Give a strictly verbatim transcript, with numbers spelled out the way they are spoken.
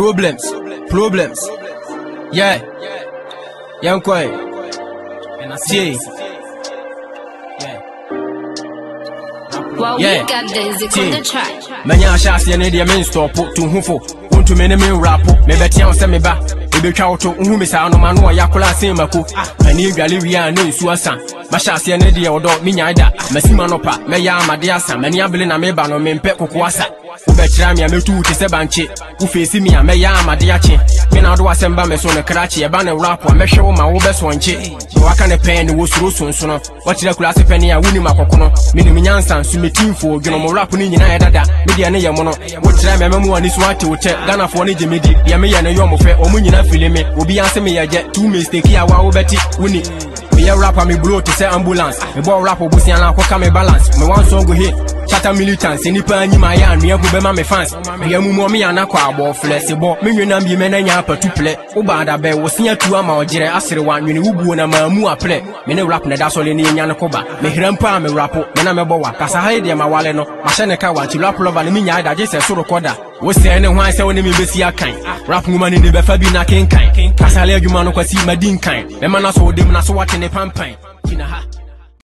Problems, problems. Yeah, young boy. And I see. Well, Yeah. we got this on the track. Manya shasi ene dia men stop to hufo. Unto me ne me rap. Me beti an se me ba. Ebe twa auto uhu me sa no ma no ya kola sen mako. Ani edwale wi an ne nsu asan. Ma shasi ene dia odo me nya da. Masima no pa. Me ya amade asan. Mani abele na me ba no me mpe kokko asa. Ubechira mi ametu te se banche. Ufesi mi a me ya amade ache. Me na do asemba me so ne krachi e ba ne rap a me hwe wo ma wo be so nche. Waka ne pen ne wo suro sonso no. Watira kula se pen ya wuni makoko no. Me ni nyansa nsu metimfo dwono mo rap ni nyina ya dada. Me dia ne ye mo no. Watira me amemu ani so ate wo che. Ghana fo ne jemedi. Dia me ye ne yo mo fe. Omu nyina fili me. Obi anse me ye je. Two mistake ya wa wo beti wuni. Me ya rap me blow to say ambulance. Me bo rap obusian la ko ka me balance. Me one song go hit. Chata militants, any pan you my hand, me up my fans. Me a mumo me and a quabo, flexible, million and be men and yapa to play. Obada bear was near to a maujer, Asir one, when you woo and a mamma play. Many rap na that's all in Yanakoba. Me grandpa me rapo, Mename Boa, Casahide, my waleno, Mashanaka, to rap love and me, I just a sort of quarter. Was there any one say when you miss your kind? Rap woman in the Befabina king kind. Casale, you man, see my din kind. The man also, them, not so what in a pampine.